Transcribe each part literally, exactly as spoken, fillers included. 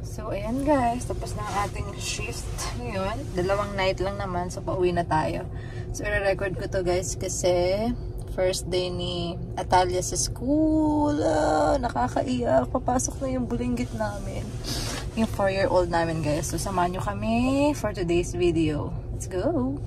So, ayan guys. Tapos na ang ating shift ngayon. Dalawang night lang naman. So, pauwi na tayo. So, i-record ko to guys kasi first day ni Atalia sa school. Ah, nakakaiyak. Papasok na yung bulinggit namin. Yung four-year-old namin guys. So, samahan nyo kami for today's video. Let's go!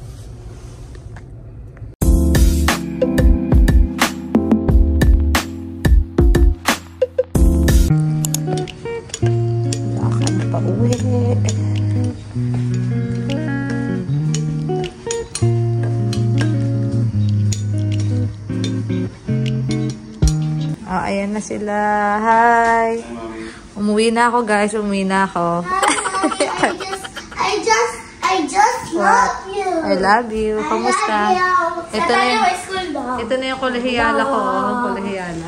Oh, ayan na sila. Hi! Umuwi na ako, guys. Umuwi na ako. I just, I just, I just love you. I love you. Kamusta? Ito na yung, ito na yung kolehiyala ko. Oh, kolehiyala.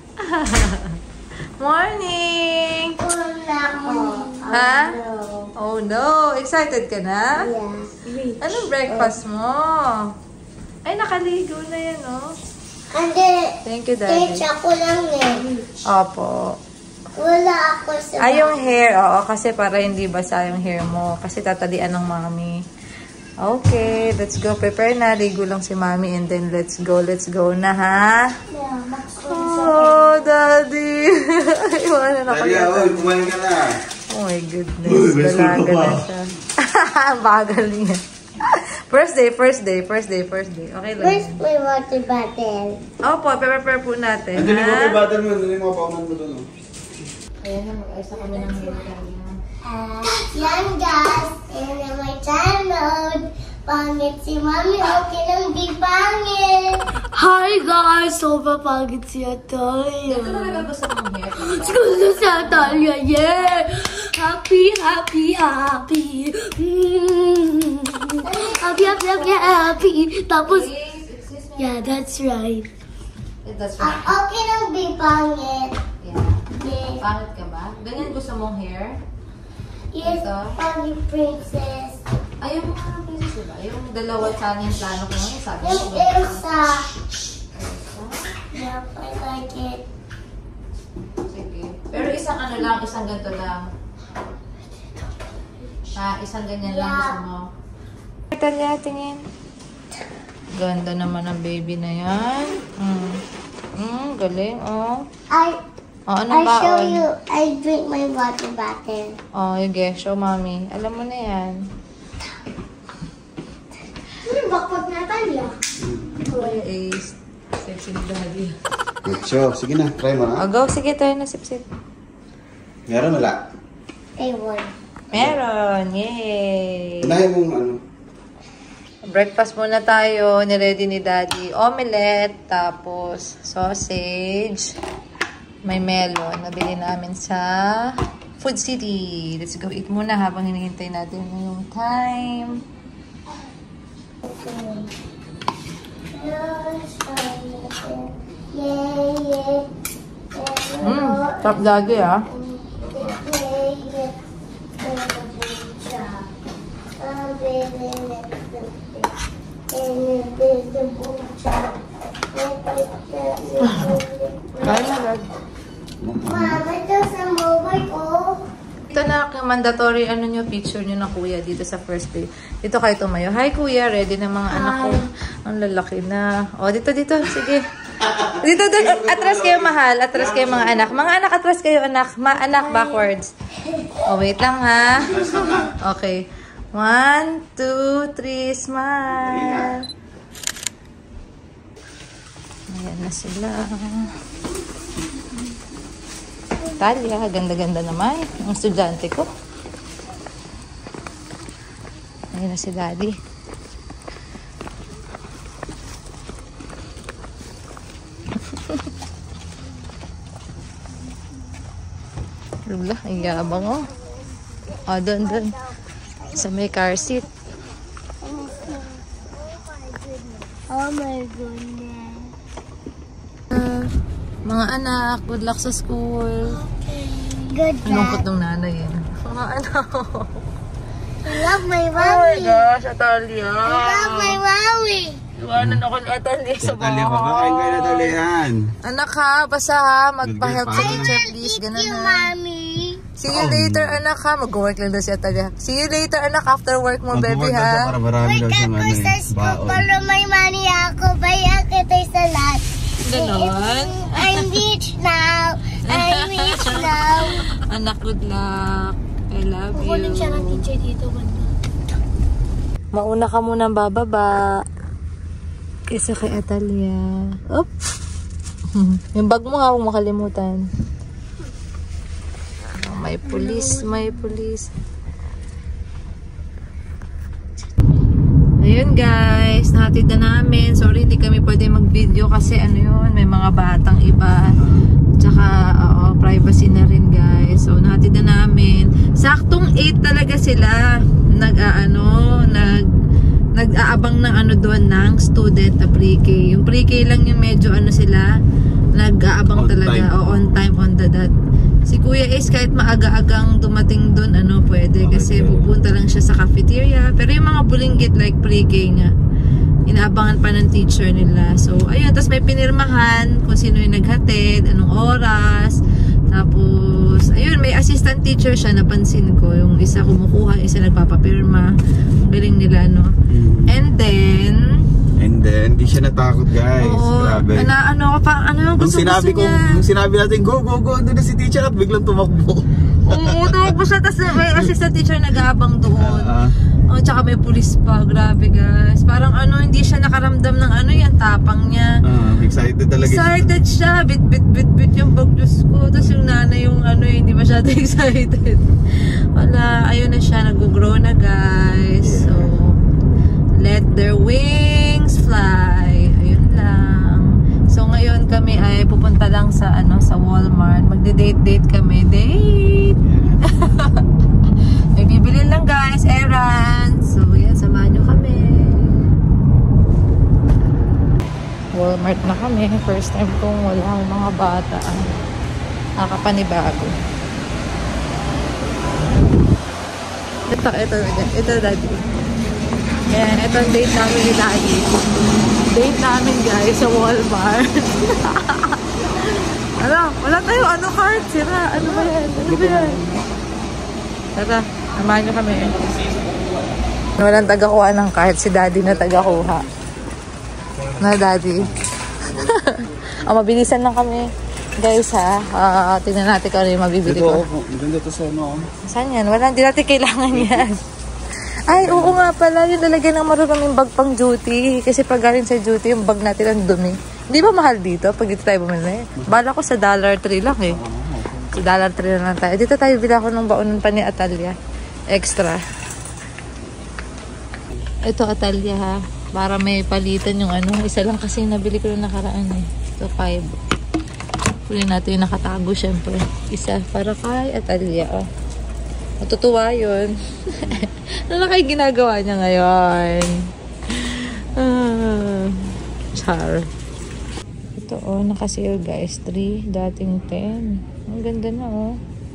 Morning! Ha? Oh no! Excited ka na? Yeah. Anong breakfast mo? Ay, nakaligo na yan, oh. Hindi. Thank you, Daddy. Teach ako lang eh. Opo. Wala ako sa... Ay, yung hair. Oo, kasi para hindi basa yung hair mo. Kasi tatalian ng mami. Okay, let's go. Prepare na. Ligo lang si mami and then let's go. Let's go na, ha? Yeah, Max. Oh, Daddy. Iwanan ako. Daddy, oh, kumain ka na. Oh my goodness. Dalaga na siya. Bagal niya. First day, first day, first day, first day. Okay lang. Where's my water bottle? Opo, prepare po natin. Andun yung water bottle mo, andun yung mga paunan mo doon. Ayan na, mag-ayos na kami ng hair kanya. Uh, yan guys, and my channel. Pangit si Mami, okay lang di pangit. Hi guys, sobrang pangit si Atalia. Ito talaga gusto mong hair. Gusto si Atalia, yeah. Happy, happy, happy. Mm. Happy, happy, happy, happy. Tapos, yeah, that's right. That's Uh, right. okay lang di pangit. Yeah. Yeah. Pangit ka ba? Ganyan gusto mong hair? Yes, Ito? pangit princess. Ayaw mo nga ng princess, diba? Yung dalawa sana yung plano ko ngayon. Sabi Yung ko. Elsa. Elsa? Yep, I like it. Sige. Pero isang ano lang, isang ganito lang. Ah, isang ganyan lang gusto mo. Talia, tingin. Ganda naman ang baby na yan. Mm. Mm, galing, oh. I Oh, ano I ba? show on? you. I drink my water bottle. Oh, sige. Show, mami. Alam mo na yan. Ano bakot na tayo? Kuya Ace. Sexy ni Daddy. Good show. Sige na, try mo Oh, na. go. Sige, tayo na sip-sip. Meron wala? I won. Meron. Yay! Unahin mong ano. Breakfast muna tayo. Niready ni Daddy. Omelette. Tapos, sausage. May melon. Nabili namin sa Food City. Let's go eat muna habang hinihintay natin yung time. Okay. Yeah, yeah. Mmm, top Daddy ah. Kaya na, Dad. Mama, ito sa mobile ko. Ito na yung mandatory ano nyo, picture nyo ng kuya dito sa first day. Dito kayo tumayo. Hi kuya, ready na mga anak ko. Ang lalaki na. O, dito, dito. Sige. Dito, dito. Atras kayo, mahal. Atras kayo, mga anak. Mga anak, atras kayo, anak. Ma anak, backwards. O, wait lang, ha. Okay. One, two, three, smile. Ayan na sila. Talia, ganda-ganda naman. Ang estudyante ko. Ayan na si Daddy. Lula, ang yabang oh. O, oh, doon, doon. Sa may car seat. Oh my goodness. Uh, mga anak, good luck sa school. Good Ang lungkot ng nanay yan. Mga anak. I love my Oh my mommy. gosh, Atalia. I love my mommy. Iwanan ako ni Atalia sa Natalia, papakain kayo na dalihan. Anak ha, basa ha. Magpa-help sa Good teacher I please. will Ganun eat you, ha. mommy. See you later, anak ha. Mag-work lang daw si Atalia. See you later, anak, after work mo, baby ha. Para marami daw siyang ano eh, baon. Para may money ako, bayan kita sa lahat. Ganon. I'm rich now. I'm rich now. Anak, good luck. I love you. Kukunin siya ng teacher dito. Mauna ka munang bababa. Isa kay Atalia. Op! Yung bag mo ha, huwag makalimutan. Oh, may pulis, may pulis. Ayun guys, nahatid na namin. Sorry, hindi kami pwede mag-video kasi ano yun, may mga batang iba. Tsaka, oo, privacy na rin guys. So, nahatid na namin. Saktong eight talaga sila. Nag-ano, nag, nag-aabang ng ano doon ng student na pre-K. Yung pre-K lang yung medyo ano sila, nag-aabang talaga. O, on time, on the dot. Si Kuya Ace kahit maaga-agang dumating doon, ano, pwede. Kasi pupunta lang siya sa cafeteria. Pero yung mga bulinggit like pre-K nga, inaabangan pa ng teacher nila. So, ayun. Tapos may pinirmahan kung sino yung naghatid, anong oras. Tapos, ayun, may assistant teacher siya, napansin ko. Yung isa kumukuha, isa nagpapapirma. Galing nila, no? And then, And then, di siya natakot guys. oo, Grabe. ana, ano, pa, ano yung Nung gusto, sinabi gusto ko, niya? nung sinabi natin, go, go, go, andun na si teacher at biglang tumakbo. Oo, tumakbo siya. Tapos may assistant teacher nag-aabang doon. Ah, Oh, tsaka may pulis pa. Grabe guys. Parang ano, hindi siya nakaramdam ng ano yan, tapang niya. ah, excited talaga siya. Excited siya. Bit, bit, bit, bit yung bag, Diyos ko. Tapos yung nanay yung ano, hindi masyado excited. Wala. Ayun na siya. Nag-grow na guys. So, let their wings fly. Ayun lang. So, ngayon kami ay pupunta lang sa ano, sa Walmart. Magde-date-date kami. Date! May bibili lang guys, errands. So yan, samahan nyo kami. Walmart na kami. First time kong wala ang mga bata. Nakakapanibago. Ito, ito, ito daddy. Yan, ito ang date namin ni daddy. Date namin guys sa Walmart. Ano, wala tayo, ano card? Sira, ano ba yan? Ano ba yan? Tara, samahan nyo kami. Walang tagakuha ng card. Si daddy na tagakuha. Na daddy. Oh, mabilisan lang kami. Guys ha, uh, tingnan natin kung ano yung mabibili ko. Ito, maganda to sa ano. Saan yan? Wala, hindi natin kailangan yan. Ay, oo nga pala. Yung lalagyan ng maraming bag pang duty. Kasi pag galing sa duty, yung bag natin ang dumi. Hindi ba mahal dito pag dito tayo bumili? Bala ko sa dollar tree lang eh. Sa dollar tree na lang tayo. Dito tayo bila ko ng baonan pa ni Atalia. Extra. Ito Atalia ha. Para may palitan yung ano. Isa lang kasi nabili ko yung nakaraan eh. Ito five. Kunin natin yung nakatago syempre. Isa para kay Atalia. Oh. Matutuwa yun. Ano na kayo ginagawa niya ngayon? Ah, char. Ito oh, nakasale guys. three, dating ten. Ang ganda na oh.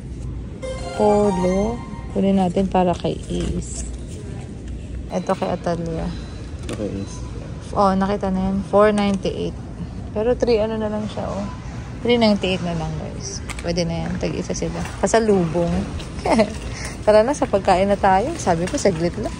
Polo. Kunin natin para kay Ace. Ito kay Atalia. Okay, yes. Oh, nakita na yan. four ninety-eight. Pero three ano na lang siya oh. three ninety-eight na lang guys. Pwede na yan. Tag-isa sila. Pasalubong. Tara na, sa pagkain na tayo. Sabi ko, saglit lang.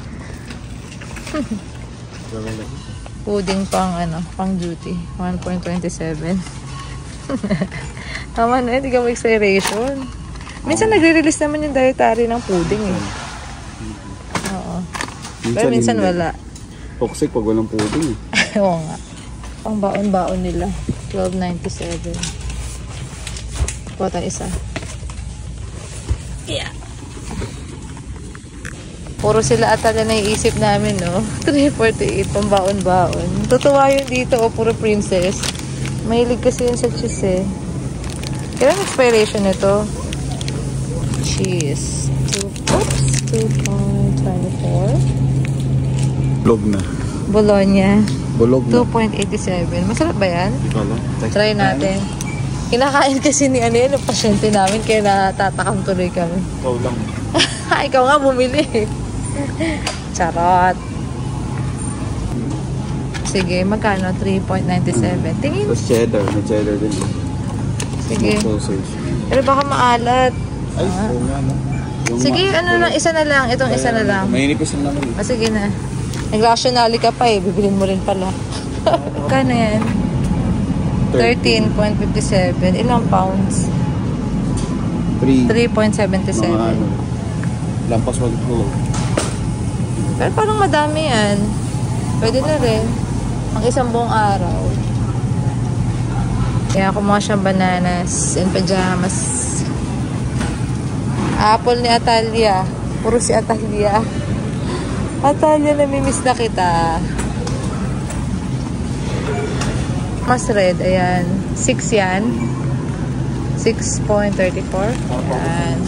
Pudding pang ano, pang duty. one point two seven. Tama na, hindi ka mo expiration. Minsan nagre-release naman yung dietary ng pudding eh. Oo. Pero minsan wala. Toxic pag walang pudding eh. Oo nga. Pang baon-baon nila. twelve ninety-seven. Kuha isa. Yeah. Puro sila ata na naiisip namin, no? three forty-eight, pang baon-baon. Tutuwa yun dito, o puro princess. Mahilig kasi yun sa cheese, eh. Kailan expiration nito? Cheese. Two, oops, two point two four. Bulog na. Bologna. Bulog na. two point eight seven. Masarap ba yan? Hindi ko alam. Try natin. Kinakain kasi ni ano yun, yung pasyente namin, kaya natatakam tuloy kami. Ikaw lang. Ikaw nga bumili. Charot. Sige, magkano? three point nine seven. Tingin. Tapos cheddar. May cheddar din. Sige. Sausage. Pero baka maalat. Ay, oo nga, no? Yung Sige, ma- ano lang, isa na lang. Itong isa na lang. Mainipis lang naman. Ah, sige na. Nag-rationally ka pa eh. Bibilin mo rin pala. Kano yan? thirteen point five seven. Ilang pounds? three point seven Mga seven. ano, lampas wag ko. Pero parang madami yan. Pwede na rin. Ang isang buong araw. Kaya kumuha siyang bananas and pajamas. Apple ni Atalia. Puro si Atalia. Atalia, namimiss na kita. Mas red, ayan. six yan. six point three four. Ayan.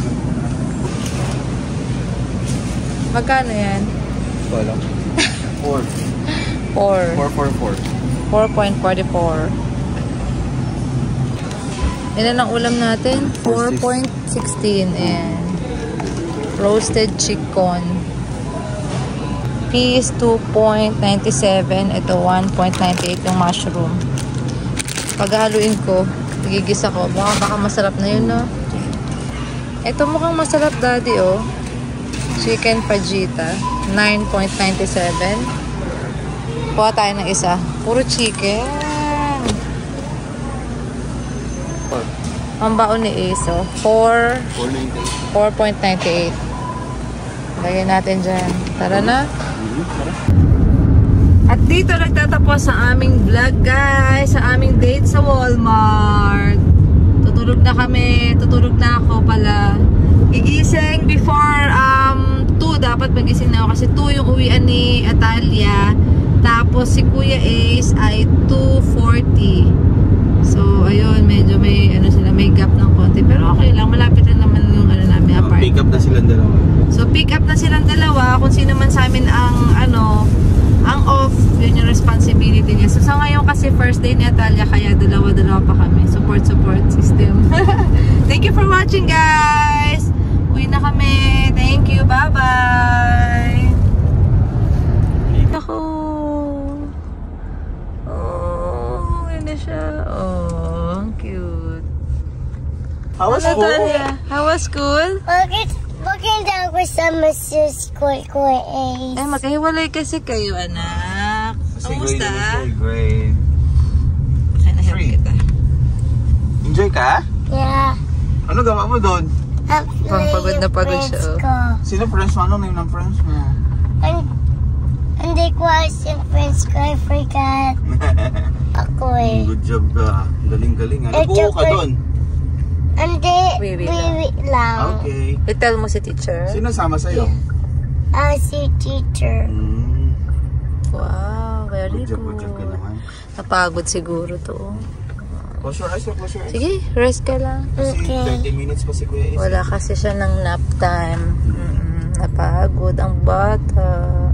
Magkano yan? Wala. four. four. four four four. four point four four. Ilan ang ulam natin? four point one six. And roasted chicken. Peas two point nine seven. Ito one point nine eight yung mushroom. Paghahaluin ko, nagigisa ko. Baka, baka masarap na yun, no? Ito mukhang masarap, daddy, oh. Chicken fajita. nine point nine seven. Kuha tayo ng isa. Puro chicken. Ang baon ni Ace, oh. four point nine eight. Lagyan natin dyan. Tara na. At dito nagtatapos sa aming vlog, guys. Sa aming date sa Walmart. Tutulog na kami. Tutulog na ako pala. Gigising before um, two. Dapat magising na ako kasi two yung uwian ni Atalia. Tapos si Kuya Ace ay two forty. So, ayun. Medyo may, ano sila, may gap ng konti. Pero okay lang. Malapit na naman yung ano namin, apartment. Pick up na silang dalawa. So, pick up na silang dalawa. Kung sino man sa amin ang, ano, ang off, yun yung responsibility niya. So, sa ngayon kasi first day ni Atalia, kaya dalawa-dalawa pa kami. Support-support system. Thank you for watching, guys! Uwi na kami. Thank you. Bye-bye! Ako! Oh, yun na siya. Oh, ang cute. How was Ano, school? Talia? How was school? Bakit, bakit daw ko sa Missus Kuy Kuy Ace? Ay, magkahiwalay kasi kayo, anak. Kamusta? Grade. Kaya na-help Three. kita. Enjoy ka? Yeah. Ano gawa mo doon? I'm Pang pagod na pagod siya, oh. Ko. Sino friends mo? Ano name ng friends mo? And, hindi ko alas yung friends ko. I forgot. Ako eh. Good job ka. Galing-galing. Eh, Ano buo ka joke. doon? Hindi, Wiwi wiwi lang. Okay. I-tell mo si teacher. Sino sama sa'yo? Ah, si teacher. Mm. Wow, very Good job, good job ka good. naman. Napagod siguro to. Close your eyes, close your eyes. Sige, rest ka lang. Kasi Okay. thirty minutes pa si Kuya Ace. Wala kasi siya ng nap time. Mm-mm, napagod ang bata.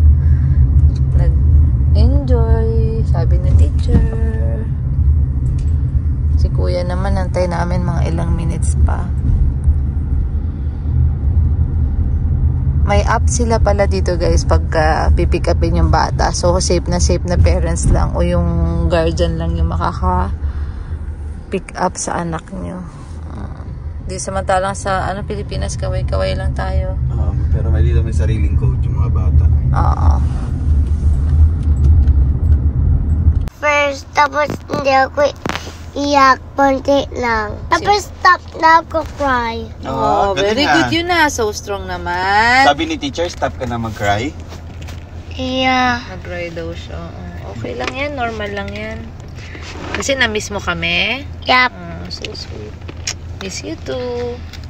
Nag-enjoy, sabi ni teacher. Si kuya naman, antay namin mga ilang minutes pa. May app sila pala dito, guys, pagka pipick upin yung bata. So, safe na safe na parents lang o yung guardian lang yung makaka pick up sa anak nyo. Uh, di samantalang sa ano Pilipinas, kaway-kaway lang tayo. Um, pero may dito may sariling coach yung mga bata. Oo. First, tapos hindi ako iyak, konti lang. Tapos stop na ako cry. Oh, very good yun na. So strong naman. Sabi ni teacher, stop ka na mag-cry. Yeah. Nag-cry daw siya. Oh, okay lang yan. Normal lang yan. Kasi na-miss mo kami. Yep. Oh, so sweet. Miss you too.